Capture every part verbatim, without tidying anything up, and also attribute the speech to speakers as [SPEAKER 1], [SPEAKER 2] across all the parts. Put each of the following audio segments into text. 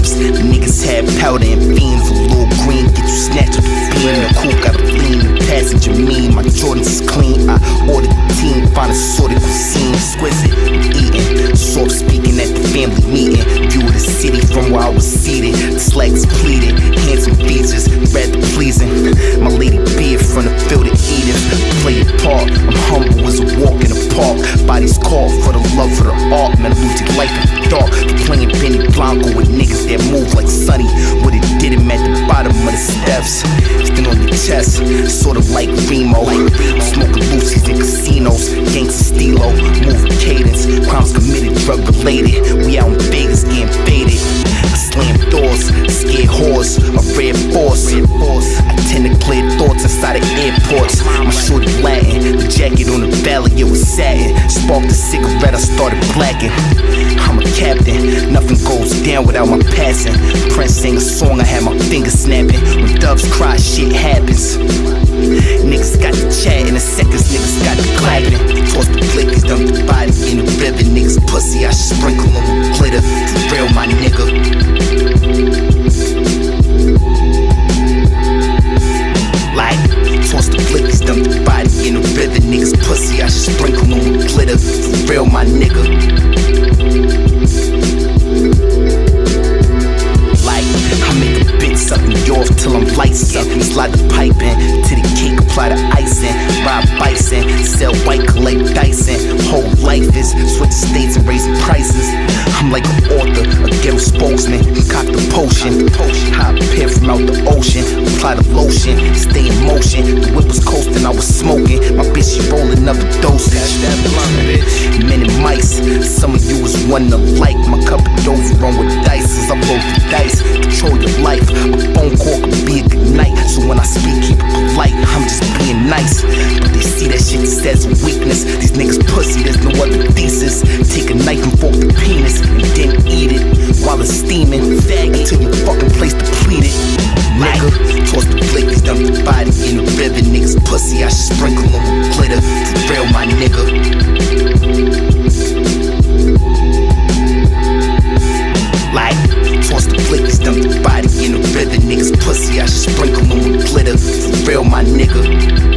[SPEAKER 1] dreams. Niggas had powder and fiends. A little green, get you snatched up the beam. The coupe got a lean, passenger mean. My Jordans is clean. I ordered the team, find assorted cuisine. Exquisite, eating, soft speaking at the family meeting. View of the city from where I was seated. The slacks pleated, handsome features, rather pleasing. My lady be in front of field of Edith. Play a part, I'm humble as a walk in the park. Bodies called for the love for the art. Man, losing life in the dark. Playing Benny Blanco with niggas that move like Sonny. What it did him at the bottom of the steps. Then on your chest, sort of like Remo. Smoking Lucy's in casinos, gangsta stilo, moving cadence, crimes committed, drug related. We out in Vegas getting faded. I slam doors, scared horse, a red force. I tend to clear thoughts inside of airports. My shorty Latin, the jacket on the valley, it was satin. Sparked a cigarette, I started blacking. I'm a captain, nothing goes down without my passing. Prince sang a song, I had my fingers snapping. When doves cry, shit happens. Niggas got the chat in the seconds, niggas got the clapping. Toss the flickers, dump the body in the river. Niggas pussy, I should sprinkle them with glitter. For real, my nigga. Like, toss the flickers, dump the body in the river. Niggas pussy, I should sprinkle them with glitter. For real, my nigga. Like, I make a bitch suck me off till I'm lights up. Slide the pipe in, to the cake, apply the icing. Ride bison, sell white, collect Dyson. Whole life is switch states and raising prices. I'm like an author, a ghetto spokesman. Cock the potion, hop pin from out the ocean. Apply the lotion, stay in motion. The whip was coasting, I was smoking. My bitch, she roll another dosage. That blunt, bitch. Men and mice, some of you is one alike. My cup of dover run with dice as I roll the dice. Control your life, a phone call could be a good night. So when I speak, keep it polite, I'm just being nice. But they see that shit just as a weakness. These niggas pussy, there's no other thesis. Take a knife and fork the penis and then eat it while it's steaming. Fag until your fucking place depleted. Nigga, toss the flickers, dump the body in the river. Niggas pussy, I should sprinkle them with glitter. For real, my nigga. Like, toss the flickers, dump the body in the river. Niggas pussy, I should sprinkle them with glitter. For real, my nigga.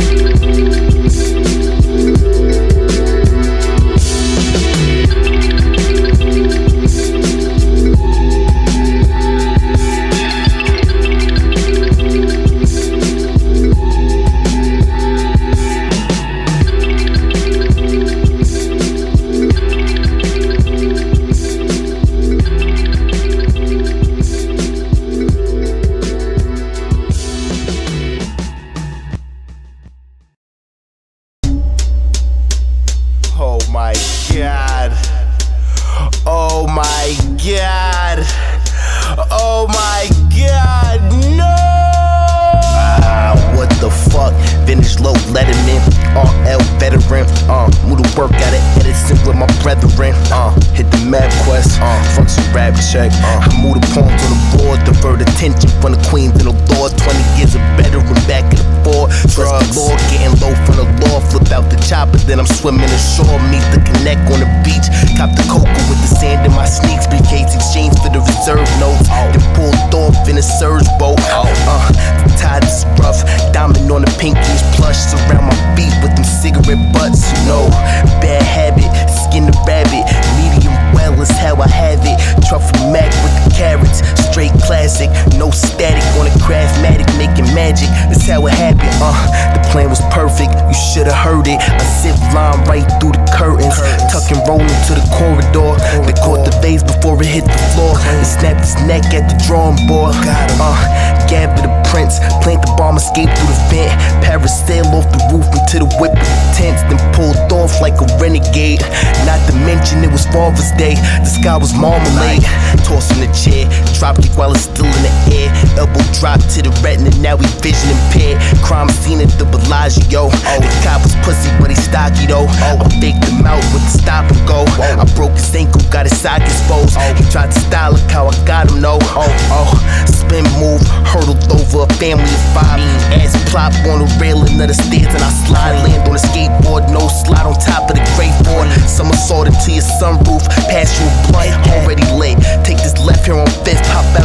[SPEAKER 2] Check. Uh. I move the pawns on the board, divert attention from the queens and the lords. Twenty years of veteran back in the board. Trust the Lord, getting low from the law. Flip out the chopper, then I'm swimming ashore. Meet the connect on the beach. Cop the cocoa with the sand in my sneaks. Briefcase exchange for the reserve notes. Oh. Then pulled off in a surge boat. Oh. Uh, the tide is rough. Diamond on the pinkies, plush. Surround my feet with them cigarette butts. You know, bad habit, skin the rabbit. Medium well is how I have it. Truffle Mac with the carrots, straight classic. No static on the craftmatic, making magic. That's how it happened. Uh, the plan was perfect. You should've heard it. I zip line right through the curtains, tuck and roll into the corridor. They caught the vase before it hit the floor and snapped his neck at the drawing board. Uh, Gab the prince, plant the bomb, escape through the vent. Parasail off the roof into the whip with the tents, then pulled off like a renegade. Not to mention it was Father's Day. The sky was marmalade. Toss in the chair, drop kick while it's still in the air. Elbow drop to the retina, now we vision impaired. Crime scene at the Bellagio. Oh, the cop was pussy, but he stocky though. Oh, I faked him out with the stop and go. Oh, I broke his ankle, got his sock exposed. Oh, he tried to style it, how I got him, no. Oh, oh, spin move, hurdled over a family of five. Ass plop on the railing of the stairs and I slide. Land on a skateboard, no slide on top of the great board. Somersault into your sunroof, pass you a blunt, already lit. Take this left here on Fifth, pop out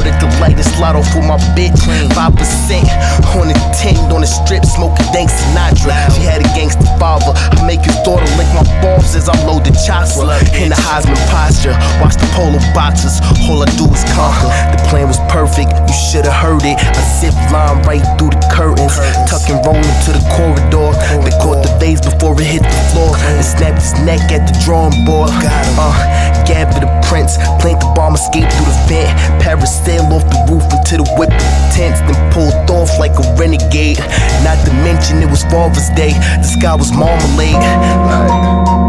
[SPEAKER 2] strip, smoking dank Sinatra. She had a gangster father. I make his daughter lick my balls as I load the chopper. In the Heisman posture, watch the polo boxers. All I do is conquer. The plan was perfect, you should've heard it. I zip line right through the curtains, tuck and roll into the corridor. They caught the vase before it hit the floor and snapped his neck at the drawing board. Uh, Gab for the prince, plant the bomb, escape through the vent. Parasail off the roof into the whip of the tents, then pulled off like a renegade. Not to mention it was Father's Day, the sky was marmalade. Like,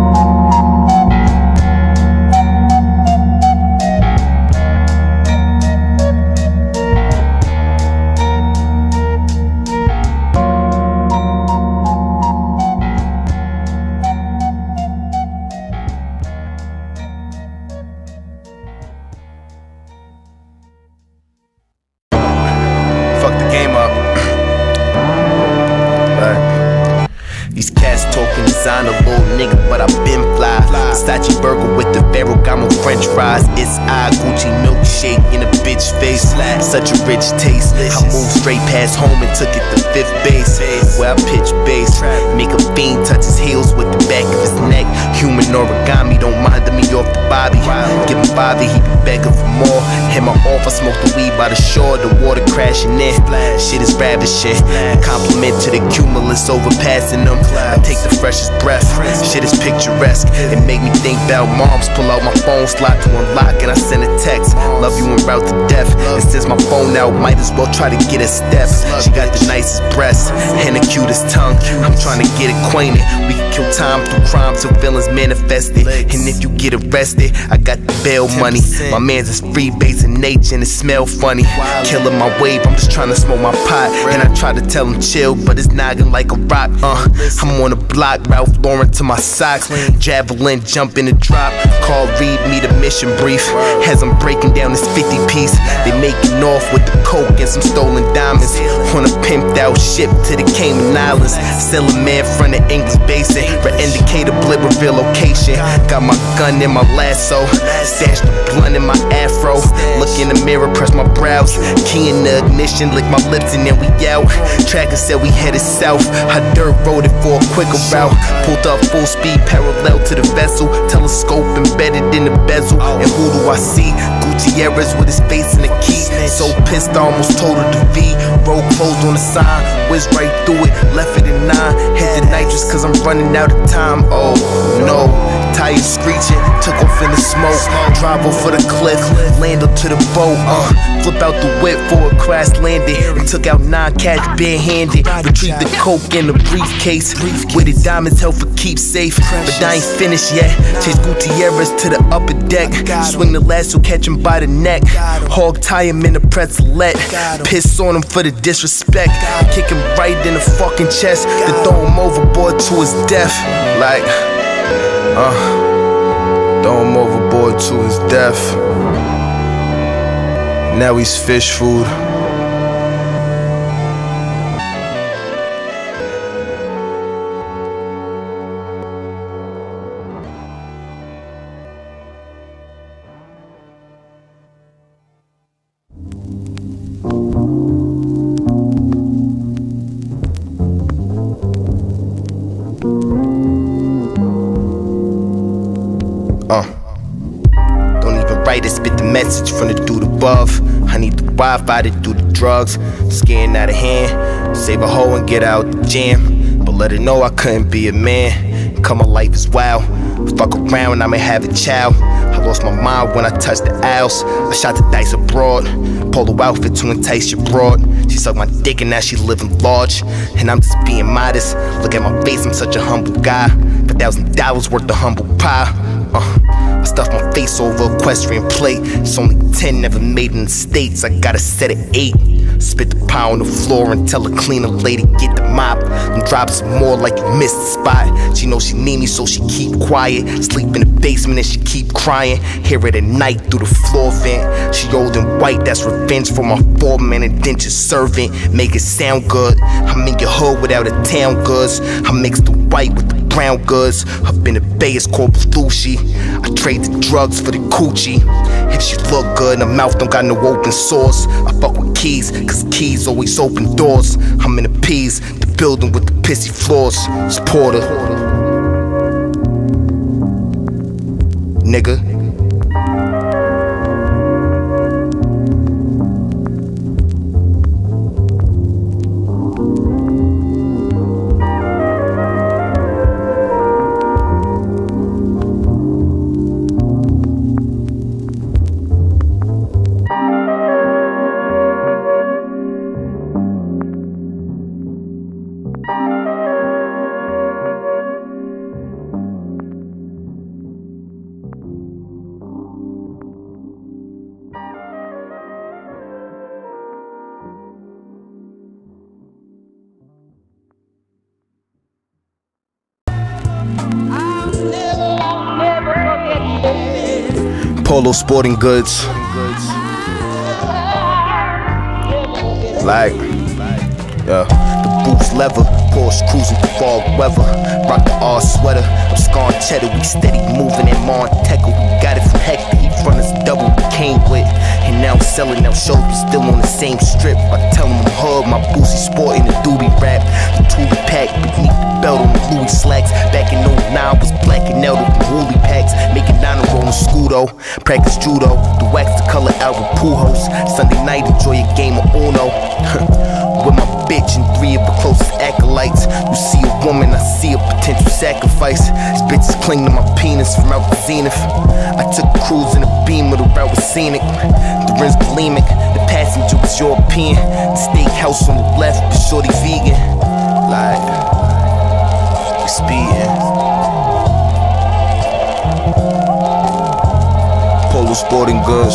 [SPEAKER 2] designer, little nigga, but I been fly. Versace burger with the Ferragamo French fries. It's I Gucci milkshake in a bitch face. Such a rich taste. I moved straight past home and took it to fifth base, where I pitch bass. Make a fiend touch his heels with the back of his neck. Human origami, don't mind me off the Bobby. Give him Bobby, he be begging for more. Hit my off, I smoke the weed by the shore. The water crashing in. Shit is ravishing. Compliment to the cumulus overpassing them. I take the freshest breath. Shit is picturesque. It make me think about moms. Pull out my phone slot to unlock and I send a text. Love you en route to death. And since my phone out, might as well try to get a step. She got the nicest breasts and the cutest tongue. I'm trying to get acquainted. We can kill time through crime till villains manifest it. And if you get arrested, I got the bail money. My man's is free base in nature and it smell funny. Killing my wave, I'm just trying to smoke my pot. And I try to tell him chill, but it's noggin like a rock. Uh, I'm on the block, Ralph Lauren to my socks. Javelin, jump in the drop. Call, read me the mission brief. As I'm breaking down this fifty piece, they making off with the coke and some stolen diamonds. On a pimped out ship to the Cayman Islands. Still a man front of English Basin. For indicator blip reveal location. Got my gun in my lasso. Stash the blunt in my afro. Look in the mirror, press my brows. Key in the ignition, lick my lips and then we out. Tracker said we headed south. I dirt rode it for a quicker route. Pulled up full speed parallel to the vessel. Telescope embedded in the bezel. And who do I see? Gutierrez with his face in the key. So pissed I almost told her to V. Road closed on the sign. Whizzed right through it, left it in nine. Hit the nitrous cause I'm running out of time. Oh no. Tires screeching, took off in the smoke. Drive over the cliff, land up to the boat. Uh, flip out the whip for a crash landing. And took out nine cats barehanded. Retrieved the coke in the briefcase. With the diamonds held for keep safe. But I ain't finished yet. Chase Gutierrez to the upper deck. Swing the lasso, catch him by the neck. Hog tie him in the pretzelette. Piss on him for the disrespect. Kick him right in the fucking chest. Then throw him overboard to his death. Like Uh, throw him overboard to his death. Now he's fish food. Uh, don't even write it, spit the message from the dude above. I need the Wi-Fi to do the drugs. Scaring out of hand, save a hoe and get out the jam. But let her know I couldn't be a man. Cause my life is wild. Fuck around, I may have a child. I lost my mind when I touched the aisles. I shot the dice abroad. Polo outfit to entice your broad. She sucked my dick and now she living large. And I'm just being modest. Look at my face, I'm such a humble guy. A thousand dollars worth of humble pie. Uh, I stuffed my face over equestrian plate. It's only ten, never made in the States. I got a set of eight. Spit the pie on the floor and tell the cleaner lady get the mop. Them drops more like you missed the spot. She knows she need me, so she keep quiet. Sleep in the basement and she keep crying. Hear it at night through the floor vent. She old and white, that's revenge for my foreman and indentured servant. Make it sound good. I'm in your hood without a town goods. I mix the white with the brown goods. Up in the bay, it's called Belushi. I trade the drugs for the coochie. If she look good, her mouth don't got no open sores. I fuck with keys, cause keys always open doors. I'm in the peas, the building with the pissy floors. It's Porter, nigga. Polo Sporting Goods. Like, yeah. The boots leather, Porsche cruising through fog weather. Rock the R sweater, I'm scarring cheddar. We steady moving in Monteca. We got it from Hector, he front us double we came with. And now I'm selling out shows, we still on the same strip. I tell him I'm hood, my bootsy sporting the doobie rap. The toolie pack beneath the belt on the Louis slacks. Back in oh nine was blacking out with woolly packs. Making nine roll in Scudo, practice judo. The wax the color out with Pujols. Sunday night enjoy a game of Uno. With my bitch and three of the closest acolytes. You see a woman, I see a potential sacrifice. These bitches cling to my penis from out the zenith. I took a cruise in a beamer, the route was scenic. The rims bulimic, the passenger was European. The steakhouse on the left, but shorty vegan. Like, we speeding. Polo Sporting Goods.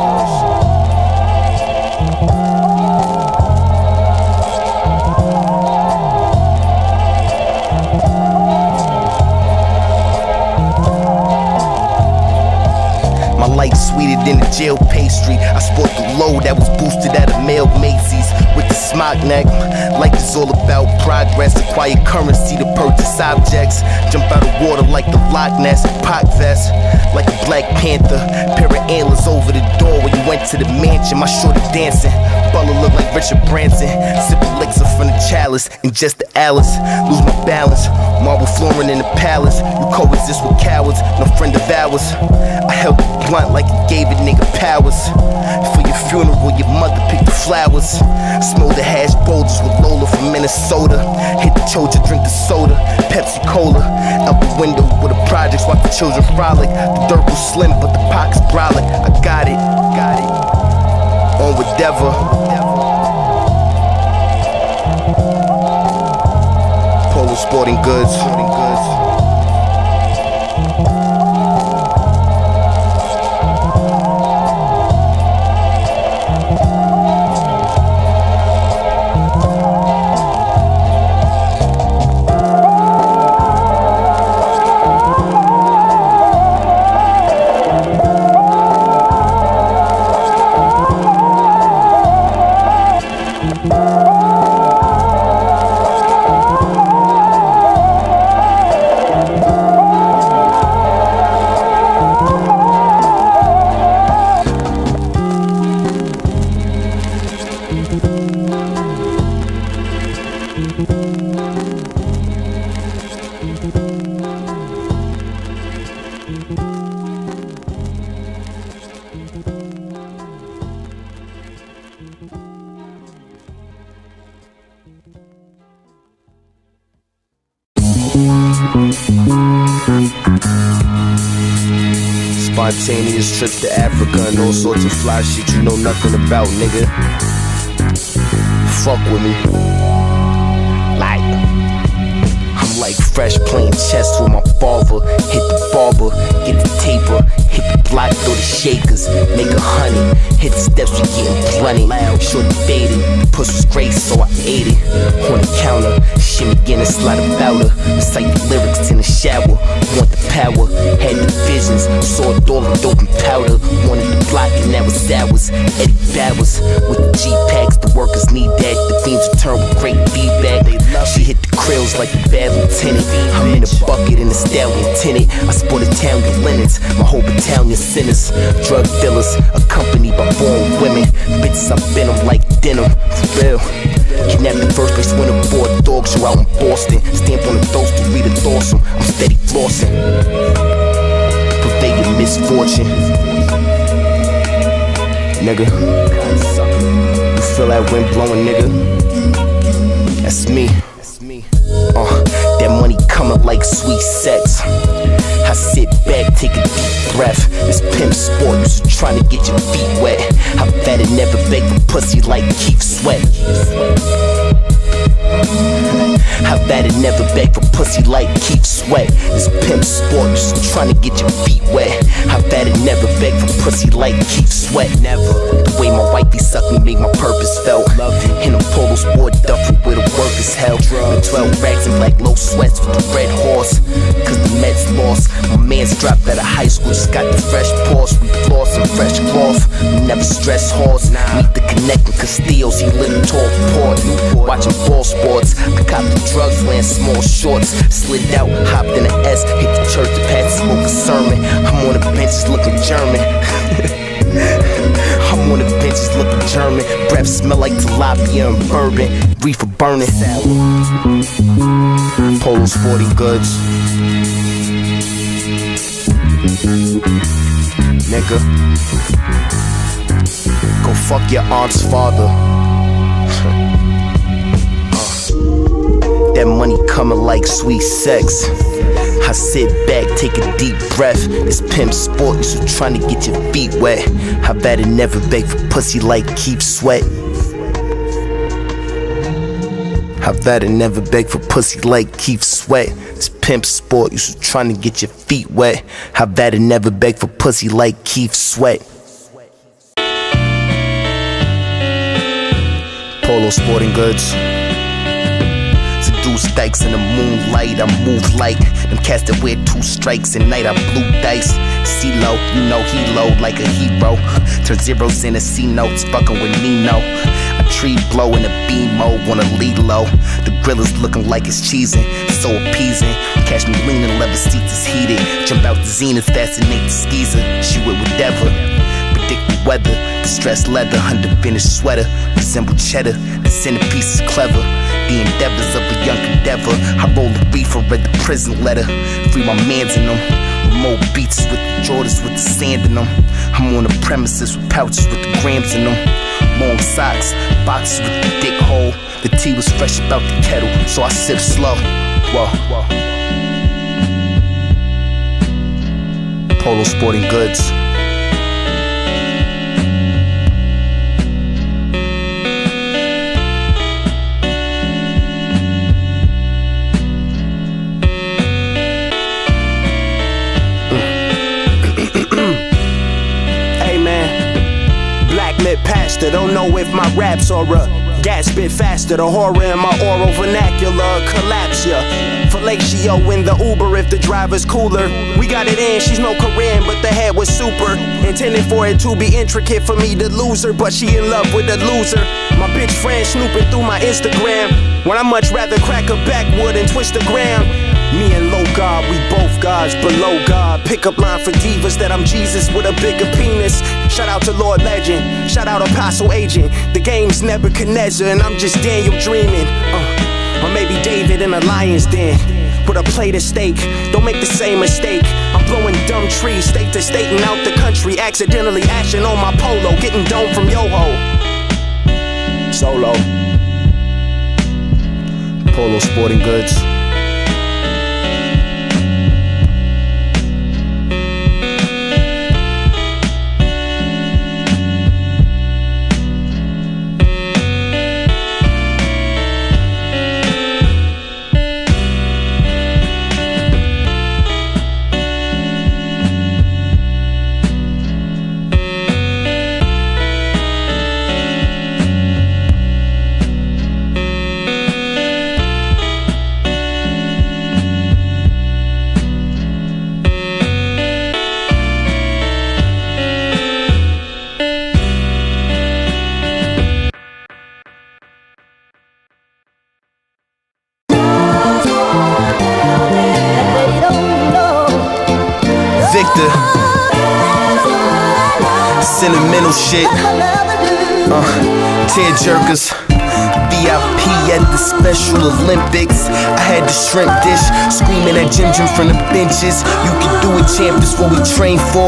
[SPEAKER 2] Light sweeter than the jail pastry. I sport the low that was boosted at a male Macy's. With the smock neck, life is all about progress. Acquire currency to purchase objects. Jump out of water like the Loch Ness. Pac vest, like a Black Panther. Pair of antlers over the door when you went to the mansion. My shorty dancing, Butler look like Richard Branson. Sip elixir from the chalice, and just the Alice. Lose my balance, marble flooring in the palace. You coexist with cowards, no friend of ours. I held the blunt like it gave a nigga powers. For your funeral, your mother picked the flowers. Smell the hash boulders with Lola from Minnesota. Hit the Choja, drink the soda, Pepsi Cola. Out the window with the projects, watch the children frolic. The dirt was slim, but the pockets brolic. I got it, got it. On with Dever. Polo Sporting Goods. Spontaneous trip to Africa and all sorts of fly shit you know nothing about, nigga. Fuck with me. Like, I'm like fresh playing chess with my father. Hit the barber, get the taper, hit the block, throw the shakers, make a honey. Hit the steps, we getting plenty. Short faded, the puss was great, so I ate it. On the counter, shimmy again and slide about her. Recite the lyrics in the shower. Want the power, had the visions. Saw it all in dope and powder. Wanted the block and that was ours. Eddie Bowers with the G-Packs, the workers need that. The themes return with great feedback. She hit the krills like a bad lieutenant. I'm in a bucket in the stallion tinted. I sport Italian linens, my whole battalion sinners. Drug dealers, accompanied by born women. Bitches, I been them like denim, for real. Kidnapped the first place winner for a dog show Boston. Stamp on the throats to read a dorsal. I'm steady flossing. Purvey your misfortune. Nigga, you feel that wind blowing, nigga? That's me. Uh, that money coming like sweet sex. I sit back, take a deep breath. This pimp sport, you just trying to get your feet wet. I bet it never beg for pussy like Keith Sweat. I bet it never beg for pussy like Keith Sweat. This pimp sport, you just trying to get your feet wet. I bet it never beg for pussy like Keith Sweat. Never. The way my wifey sucked me made my purpose felt. In a polo sport duffel where the work is held. With twelve racks and black low sweats for the red horse. Cause the Mets lost. My man's dropped out of high school, just got the fresh Porsche. We floss and fresh cloth. We never stress horse. Meet the connecting Castillos, he lit a tall port. Watching ball sports. I copped the drugs, wearing small shorts. Slid out, hopped in the S, hit the church, the path, smoke a sermon. I'm on the benches looking German. I'm on the benches looking German. Breath smell like tilapia and bourbon. Reefer burning. Polo Sporting Goods. Nigga, go fuck your aunt's father. That money coming like sweet sex. I sit back, take a deep breath. This pimp sport, you so trying to get your feet wet. I bet it never beg for pussy like Keith Sweat. I bet it never beg for pussy like Keith Sweat. This pimp sport, you so trying to get your feet wet. I bet it never beg for pussy like Keith Sweat. Polo Sporting Goods. Seduce dykes in the moonlight, I move like them cats that wear two strikes at night. I blue dice. C-Lo, you know he low like a hero. Turn zeros into C notes, fucking with Nino. A tree blow in a B-mo, wanna lead low. The grill is looking like it's cheesing, so appeasing. Catch me leaning, leather seats is heated. Jump out the zenith, fascinate the skeezer. Shoot with whatever. Predict the weather, distressed leather, underfinished sweater. Resemble cheddar, the centerpiece is clever. The endeavors of a young endeavor. I roll a reefer, read the prison letter. Free my mans in them. Remote beats with the Jordans with the sand in them. I'm on the premises with pouches with the grams in them. Long socks, boxes with the dick hole. The tea was fresh about the kettle, so I sip slow. Whoa, whoa. Polo Sporting Goods. Pastor, don't know if my raps are a gas bit faster. The horror in my oral vernacular collapse ya. Fellatio in the Uber if the driver's cooler. We got it in, she's no Korean, but the head was super. Intended for it to be intricate for me to lose her, but she in love with a loser. My bitch friend snooping through my Instagram, when I much rather crack a backwood and twist the gram. Me and low God, we both gods below God. Pickup line for divas that I'm Jesus with a bigger penis. Shout out to Lord Legend, shout out Apostle Agent. The game's Nebuchadnezzar and I'm just Daniel dreaming. uh, Or maybe David in a lion's den with a plate of steak. Don't make the same mistake. I'm blowing dumb trees, state to state and out the country. Accidentally ashing on my polo, getting domed from Yoho. Solo. Polo Sporting Goods. Victor, sentimental shit, uh, tear jerkers, V V I P at the Special Olympics. I had the shrimp dish, screaming at Jim Jim from the benches. You can do it, champ, this what we train for.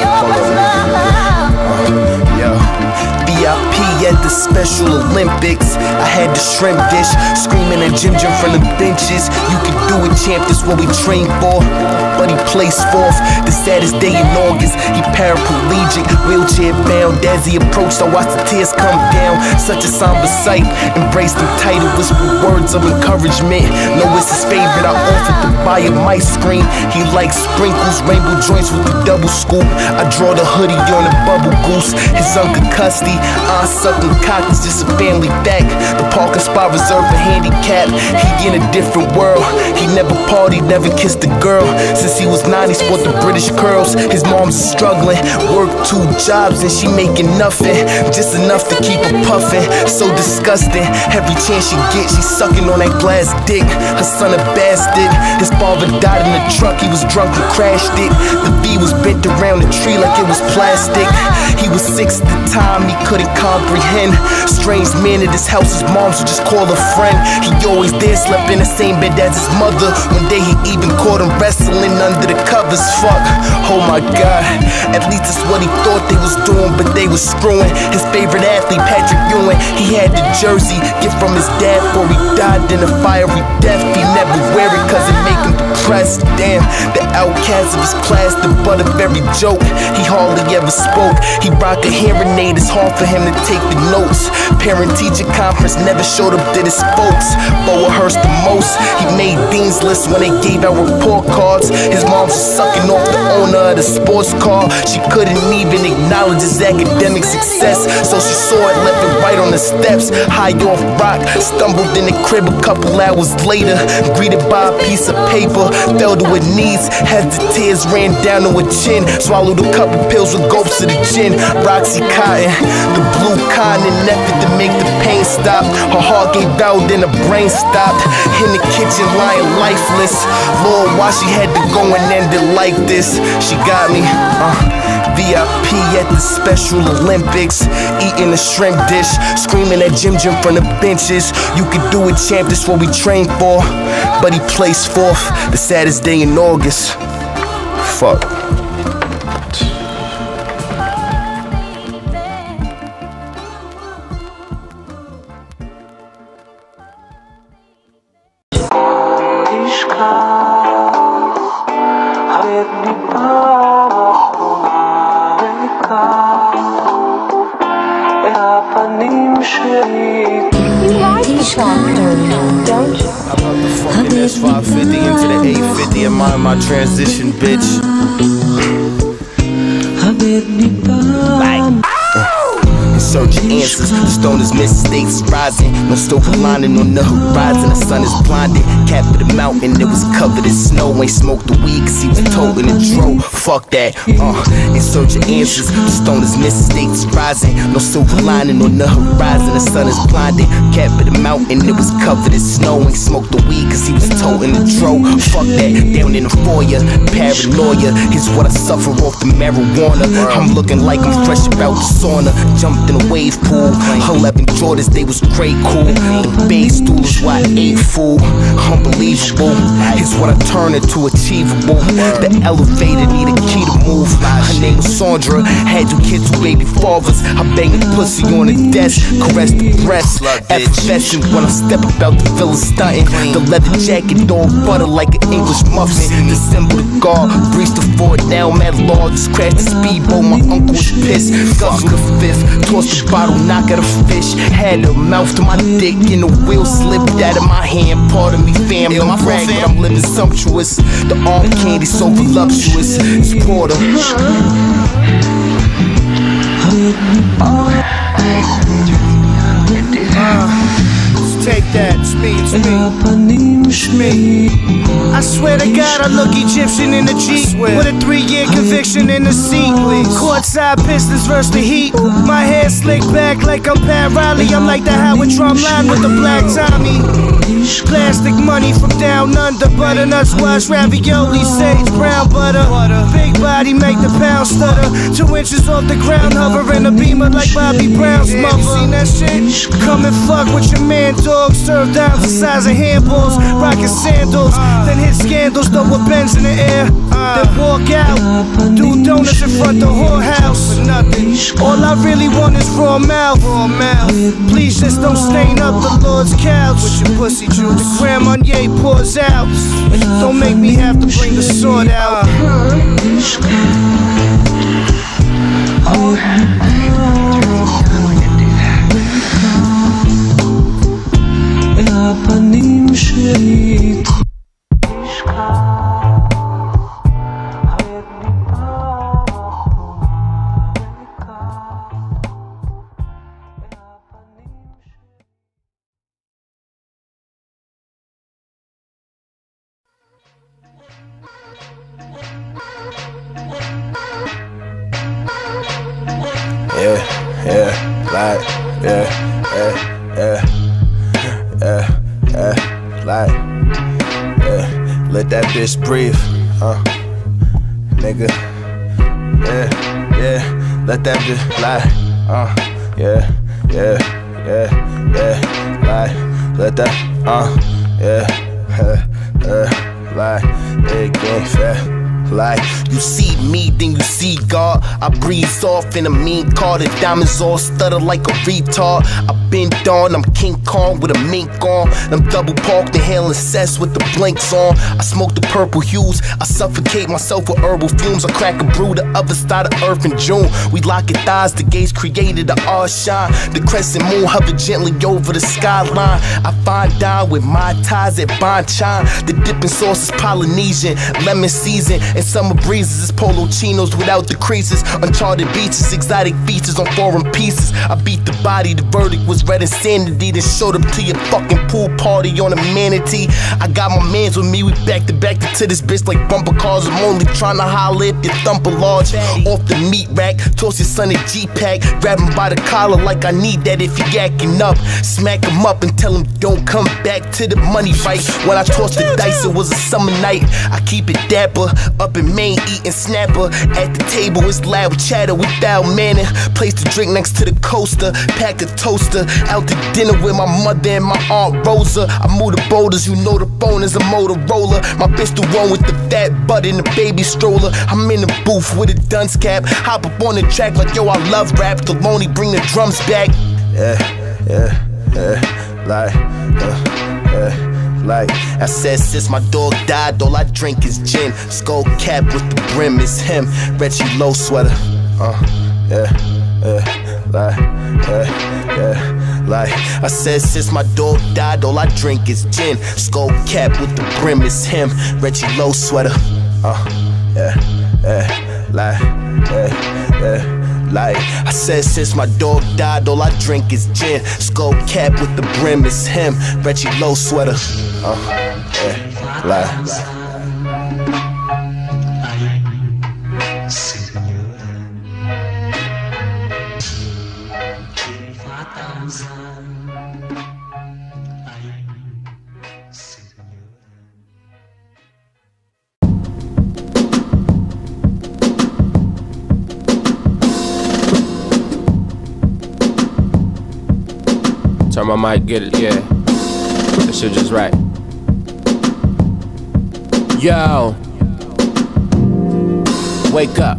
[SPEAKER 2] Yeah. V I P at the Special Olympics. I had the shrimp dish, screaming at Jim Jim from the benches. You can do it, champ, this what we train for. But he placed fourth, the saddest day in August. He paraplegic, wheelchair bound. As he approached, I watched the tears come down. Such a somber sight, embraced him tight and whispered words of encouragement. No, it's his favorite, I offered to buy him ice cream. He likes sprinkles, rainbow joints with the double scoop. I draw the hoodie on a bubble goose. His uncle custody, aunt sucking cock is just a family fact. The parking spot reserved for handicap. He in a different world. He never partied, never kissed a girl. Since he was nine, he sport the British curls. His mom's struggling, worked two jobs and she making nothing, just enough to keep her puffing. So disgusting, every chance she gets, she sucking on that glass dick. Her son a bastard, his father died in a truck, he was drunk and crashed it. The V was bent around the tree like it was plastic. He was six at the time, he couldn't comprehend. Strange man at his house, his moms would just call a friend. He always there, slept in the same bed as his mother. One day he even caught him wrestling under the covers. Fuck, oh my god, at least that's what he thought they was doing, but they was screwing. His favorite athlete, Patrick Ewing, he had the jersey, gift from his dad before he died in a fiery death. He never wear it cause it make him depressed. Damn, the outcast of his class, the butt of every joke. He hardly ever spoke, he rock a hearing aid, it's hard for him to take the notes. Parent-teacher conference never showed up to his folks. Boa hurts the most, he made dean's list when they gave out report cards. His mom was sucking off the owner of the sports car. She couldn't even acknowledge his academic success, so she saw it left and right on the steps. High off rock, stumbled in the crib a couple hours later, greeted by a piece of paper, fell to her knees as the tears ran down to her chin. Swallowed a couple pills with gulps of the gin, Roxy Cotton, the blue kind, in an effort to make the pain stop. Her heart gave out, then her brain stopped. In the kitchen lying lifeless, Lord, why she had to go and end it like this? She got me, uh V I P at the Special Olympics, eating a shrimp dish, screaming at Jim Jim from the benches. You can do it, champ, this what we train for. But he placed fourth, the saddest day in August. Fuck.
[SPEAKER 1] S five fifty into the eight fifty, and mind my transition, bitch. Like, in search of answers, the stone is mistakes rising. No silver lining on the horizon. The sun is blinded, cap of the mountain, it was covered in snow. Ain't smoked the weed cause he was toting and drove. Fuck that, uh, in search of answers, the stone is mistakes rising. No silver lining on the horizon. The sun is blinded, cap of the mountain, it was covered in snow. Ain't smoked the weed cause he was toting and drove. Fuck that, down in the foyer, paranoia is what I suffer off the marijuana. I'm looking like I'm fresh about the sauna. Jumped in a wave pool, eleven Jordans, they was great cool. The base stool is why I ate fool. Unbelievable is what I turn into achievable. The elevator need a key to move. Her name was Sandra, had two kids with baby fathers. I banged the pussy on the desk, caressed the breast, effervescent when I step about the villa stunting. The leather jacket, dog butter like an English muffin. The symbol of God, breached the fort, now mad law, just crashed the speedboat. My uncle was pissed, guzzled the fifth, tossed the bottle, knock at a fish. Had a mouth to my dick and the wheel slipped out of my hand. Pardon me, fam, don't brag, but I'm living sumptuous. The arm candy so voluptuous, it's Porter. Uh, let's take that.
[SPEAKER 2] me, it's me, it's me. I swear to God, I look Egyptian in the Jeep with a three-year conviction in the seat. Courtside Pistons versus the Heat. My hair slicked back like I'm Pat Riley. I'm like the Howard Drumline with the black Tommy. Plastic money from down under. Butternuts, wash, ravioli, sage, brown butter. Big body make the pound stutter. Two inches off the ground, hovering a beamer like Bobby Brown's mother. Seen that shit? Come and fuck with your man, dog. Serve down the size of handballs, rockin' sandals. Then hit scandals, throw a Benz in the air. Then walk out, do donuts in front the whorehouse. All I really want is raw mouth. Please just don't stain up the Lord's couch with your pussy juice. The Grand Marnier pours out. Don't make me have to bring the sword out.
[SPEAKER 3] Yeah, yeah, like, yeah, yeah, yeah, yeah, yeah, like, yeah, let that bitch breathe, uh, nigga, yeah, yeah, let that bitch lie, uh, yeah, yeah, yeah, yeah, like, let that, uh, yeah, uh, uh, like, it getting fat.
[SPEAKER 2] Like, you see me, then you see God. I breeze off in a mean car. The diamonds all stutter like a retard. I been on, I'm King Kong with a mink on. I'm double parked, inhaling cess with the blinks on. I smoke the purple hues, I suffocate myself with herbal fumes. I crack a brew, the other side of earth in June. We lock it thighs, the gates created the R shine. The crescent moon hover gently over the skyline. I find down with my ties at Bonchon. The dipping sauce is Polynesian, lemon season. And summer breezes is polo chinos without the creases. Uncharted beaches, exotic features on foreign pieces. I beat the body, the verdict was red insanity. Then showed up to your fucking pool party on a manatee. I got my mans with me, we back to back to this bitch like bumper cars. I'm only trying to holler if you thump a large. Off the meat rack, toss your son a G-Pack. Grab him by the collar like I need that if he yakking up. Smack him up and tell him don't come back to the money fight. When I tossed the dice, it was a summer night. I keep it dapper. Up in Maine eating snapper. At the table it's loud chatter without manner. Place to drink next to the coaster. Pack a toaster. Out to dinner with my mother and my aunt Rosa. I move the boulders, you know the phone is a Motorola. My bitch the one with the fat butt in the baby stroller. I'm in the booth with a dunce cap. Hop up on the track like yo I love rap. Theloni bring the drums back.
[SPEAKER 3] Yeah, yeah, yeah, like, uh, yeah.
[SPEAKER 2] Like I said, since my dog died, all I drink is gin. Skull cap with the brim is him. Reggie Low sweater.
[SPEAKER 3] Uh, yeah, yeah, like, yeah, yeah.
[SPEAKER 2] Like I said, since my dog died, all I drink is gin. Skull cap with the brim is him. Reggie Low sweater.
[SPEAKER 3] Uh, yeah, yeah, like, yeah, yeah.
[SPEAKER 2] Like I said, since my dog died, all I drink is gin. Skull cap with the brim is him. Reggie Low sweater.
[SPEAKER 3] Uh, yeah, like. Turn my mic, get it, yeah. That shit just right. Yo, wake up.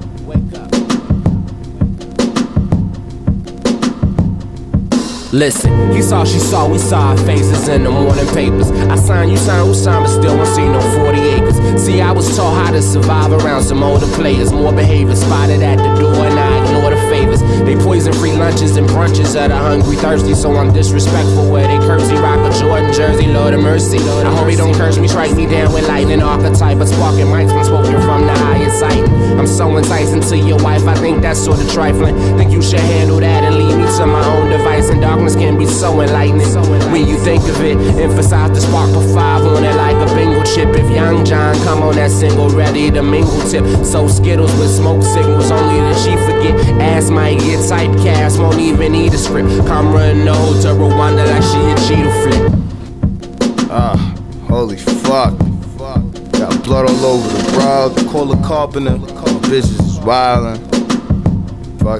[SPEAKER 3] Listen, he saw, she saw, we saw our faces in the morning papers. I signed, you signed, who signed, but still won't see no forty acres. See, I was taught how to survive around some older players. More behavior spotted at the door and I ignore the favors. They poison free lunches and brunches at a hungry thirsty. So I'm disrespectful where they curtsy. Rock a Jordan jersey, Lord of mercy. I hope he don't curse me, strike me down with lightning archetype. But sparking mics when spoken from the highest sight. I'm so enticing to your wife, I think that's sort of trifling. Think you should handle that and leave me use of my own device, and darkness can be so enlightening. When you think of it, emphasize the spark for five on it like a bingo chip. If Young John come on that single, ready to mingle tip. So Skittles with smoke signals, only that she forget. Ass might get typecast, won't even need a script. Camera knows to Rwanda like she a cheetah flip.
[SPEAKER 2] Ah, uh, holy fuck. Got blood all over the rug. Call the carpenter. Bitches is wildin'. Fuck.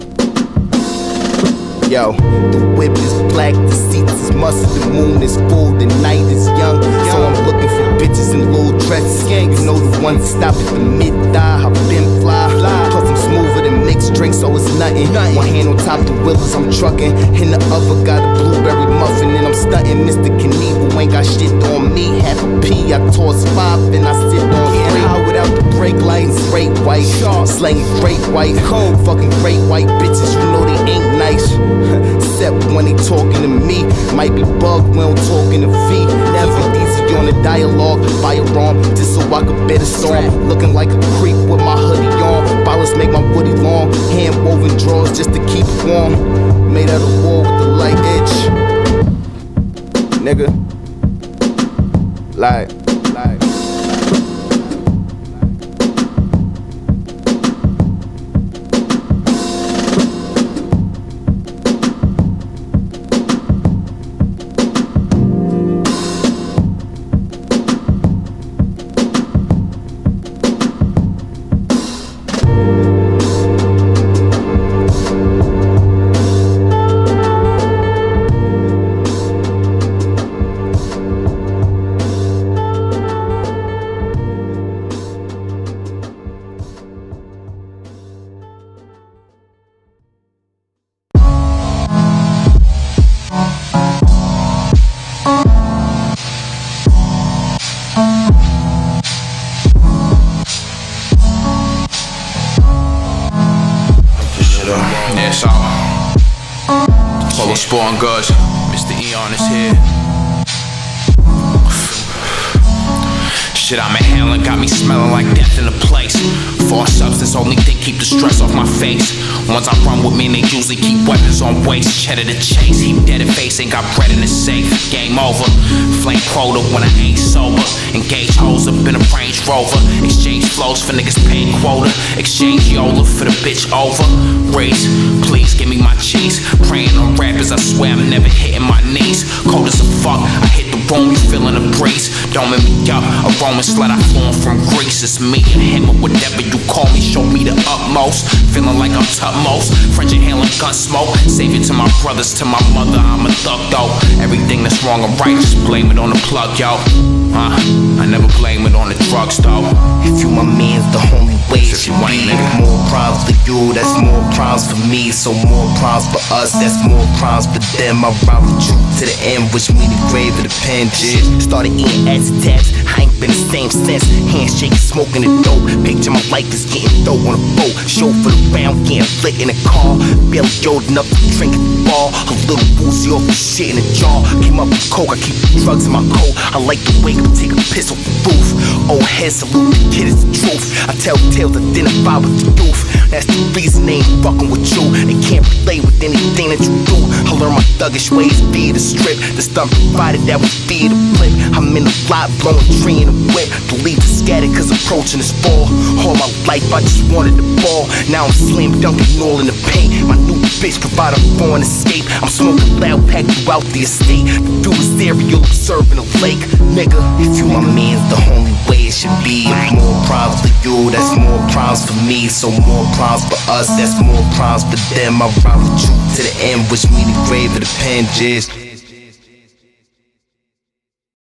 [SPEAKER 2] Yo, the whip is black, the seats is mustard, the moon is full, the night is young. So I'm looking for bitches in little dresses. You know the ones that stop at the mid-thigh. I've been fly, plus I'm smoother than mixed drinks, so it's nothing. One hand on top the wheelers, I'm trucking. In the other got a blueberry muffin, and I'm stunting. Mister Knievel ain't got shit on me. Half a P, I toss five, and I sit on three. High without the brake lights, great white, slanging great white, cold fucking great white bitches. You know they ain't nice. Except when they talking to me. Might be bugged when I'm talking to V. Never easy on the dialogue. Firearm, just so I could better storm. Looking like a creep with my hoodie on. Violence make my woody long. Hand woven drawers just to keep it warm. Made out of wool with the light edge. Nigga. Like, like.
[SPEAKER 4] Yeah, so Polo Sporting Goods, Mister Eon is here. Shit I'm inhaling got me smelling like death in the place. False substance, only thing keep the stress off my face. Ones I run with me, they usually keep weapons on waist. Cheddar to chase, he dead in face, ain't got bread in his safe. Game over, flame quota when I ain't sober. Engage hoes up in a Range Rover. Exchange flows for niggas paying quota. Exchange Yola for the bitch over. Raise, please give me my cheese. Praying on rappers, I swear I'm never hitting my knees. Cold as a fuck, I hit the room, you feeling the breeze. Don't make me up, a Roman slut I flown from Greece. It's me and him or whatever you call me, show me the utmost. Feeling like I'm topmost, French inhaling gun smoke. Save it to my brothers, to my mother, I'm a thug though. Everything that's wrong or right, just blame it on the plug, yo. Uh, I never blame it on the drugs though.
[SPEAKER 2] If you my man's the only way it should be. More problems for you, that's more problems for me. So more problems for us, that's more problems for them. I ride with you to the end, wish me the grave of the pen. Started eating acid tabs, I ain't been the same since. Handshaking, smoking the dope. Picture my life is getting thrown on a boat. Show for the round, getting flit in a car. Barely old enough to drink at the bar. A little woozy off the shit in the jar. Came up with coke, I keep the drugs in my coat. I like to wake up, take a piss off the roof. Old head salute, the kid is the truth. I tell tales, identify with the youth. That's the reason they ain't fucking with you. They can't relate with anything that you do. I learned my thuggish ways via the strip. The stuff provided that was via the flip. I'm in the lot, blowing tree in the whip. The leaves are scattered cause approaching is fall. All my life I just wanted the ball. Now I'm slam dunking all in the paint. My new bitch provide a foreign escape. I'm smoking loud, packed throughout the estate. The view is aerial, observing the lake. Nigga, if you my man's the only way it should be. More problems for you, that's more problems for me. So more problems for us, that's more problems for them. I ride with you to the end, wish me the grave of the pen, jizz.